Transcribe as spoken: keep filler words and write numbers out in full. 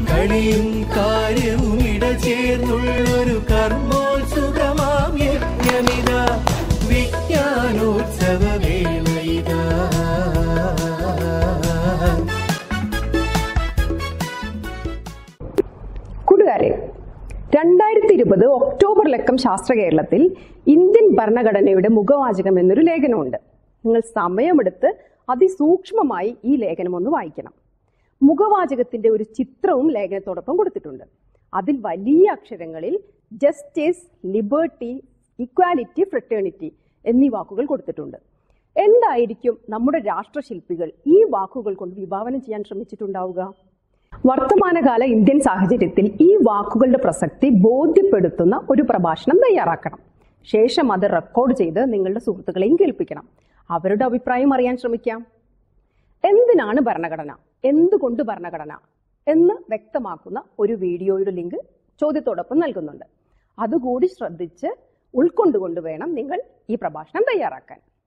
കളിയും കാര്യവും ഇടചേർന്നുള്ളൊരു കർമ്മോത്സുകമാം യജ്ഞമിതാ വിജ്ഞാനോത്സവ വേളയിതാ. കൂട്ടുകാരെ, രണ്ടായിരത്തി ഇരുപത് ഒക്ടോബർ ലക്കം ശാസ്ത്ര കേരളത്തിൽ ഇന്ത്യൻ ഭരണഘടനയുടെ മുഖവാചകം എന്നൊരു ലേഖനമുണ്ട്. നിങ്ങൾ സമയമെടുത്ത് അതിസൂക്ഷ്മമായി ഈ ലേഖനം ഒന്ന് വായിക്കണം. മുഖവാചകത്തിന്റെ ഒരു ചിത്രവും ലേഖനത്തോടൊപ്പം കൊടുത്തിട്ടുണ്ട്. അതിൽ വലിയ അക്ഷരങ്ങളിൽ ജസ്റ്റിസ്, ലിബർട്ടി, ഇക്വാലിറ്റി, ഫ്രറ്റേണിറ്റി എന്നീ വാക്കുകൾ കൊടുത്തിട്ടുണ്ട്. എന്തായിരിക്കും നമ്മുടെ രാഷ്ട്രശില്പികൾ ഈ വാക്കുകൾ കൊണ്ട് വിഭാവനം ചെയ്യാൻ ശ്രമിച്ചിട്ടുണ്ടാവുക? വർത്തമാനകാല ഇന്ത്യൻ സാഹചര്യത്തിൽ ഈ വാക്കുകളുടെ പ്രസക്തി ബോധ്യപ്പെടുത്തുന്ന ഒരു പ്രഭാഷണം തയ്യാറാക്കണം. ശേഷം അത് റെക്കോർഡ് ചെയ്ത് നിങ്ങളുടെ സുഹൃത്തുക്കളെയും കേൾപ്പിക്കണം. അവരുടെ അഭിപ്രായം അറിയാൻ ശ്രമിക്കാം. എന്തിനാണ് ഭരണഘടന, എന്തുകൊണ്ട് ഭരണഘടന എന്ന് വ്യക്തമാക്കുന്ന ഒരു വീഡിയോയുടെ ലിങ്ക് ചോദ്യത്തോടൊപ്പം നൽകുന്നുണ്ട്. അതുകൂടി ശ്രദ്ധിച്ച് ഉൾക്കൊണ്ടുകൊണ്ട് വേണം നിങ്ങൾ ഈ പ്രഭാഷണം തയ്യാറാക്കാൻ.